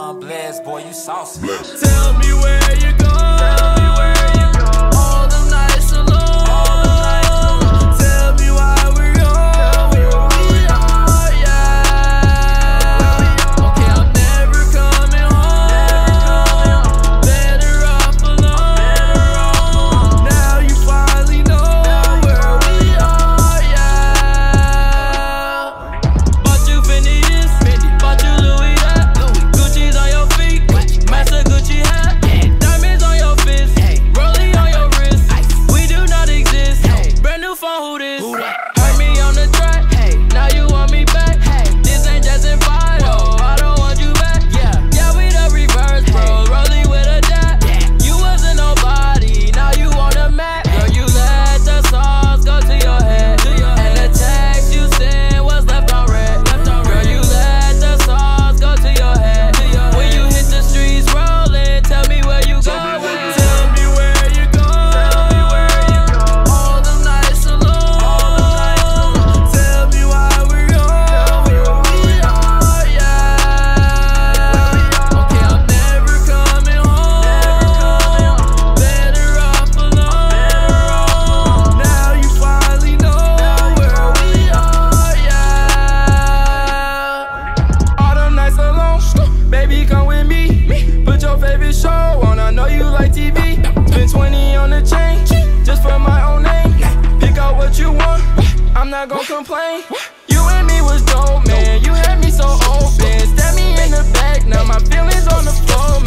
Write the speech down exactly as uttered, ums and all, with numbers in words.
I'm blessed, boy, you saucy. Tell me where you go. Tell me where you go. All the nights alone. All the nights alone. Tell me why we're young. We are, yeah. Okay, I'm never coming home. Better off alone. Now you finally know where we are, yeah. Bought you Fendi this, bought you Louis that. Gucci's on your feet, Master Gucci hat. Diamonds on your fist, rolling on your wrist. We do not exist. Brand new phone, who this? Heard me on the track, now you want me back. This ain't just in fight, oh, I don't want you back. Yeah, yeah, we the reverse, bro. Rolling with a dap. You wasn't nobody, now you on the map. Girl, you let the sauce go to your head, and the text you sent was left on red. Girl, you let the sauce go to your head. When you hit the streets rolling, tell me where you going. Tell me where you go. All the nights alone. Tell me why we're young. We are, yeah. Okay, I'm never coming home. Better off alone. Now you finally know where we are, yeah. All the nights alone, baby, come with me. Put your favorite show on, I know you like T V. Spend twenty on the chain, just for my own name. Pick out what you want, I'm not gon' complain. You and me was dope, man, you had me so open. Stab me in the back, now my feelings on the floor.